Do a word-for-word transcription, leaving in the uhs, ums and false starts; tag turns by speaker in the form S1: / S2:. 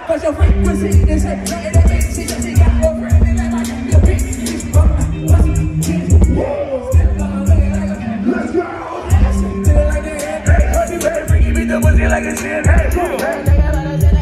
S1: Cause your frequency is a nothing that makes it. She got over everything like I can be a bitch. Let's go! Feel like the end. Hey, honey, baby, freaky, beat the pussy like a sin. Hey,